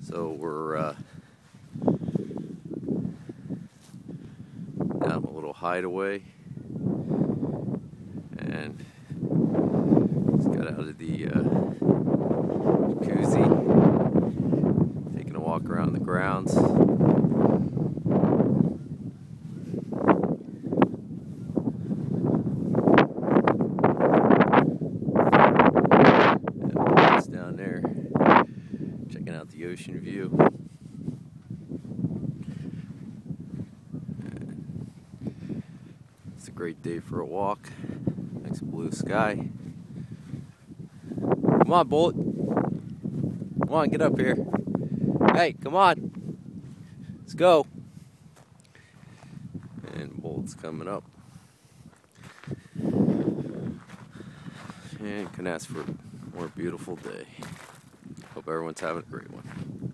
So we're down a little hideaway, and just got out of the jacuzzi, taking a walk around the grounds. And down there, checking out the ocean view. It's a great day for a walk. Nice blue sky. Come on, Bullet. Come on, get up here. Hey, come on. Let's go. And Bullet's coming up. And can ask for a more beautiful day. Hope everyone's having a great one.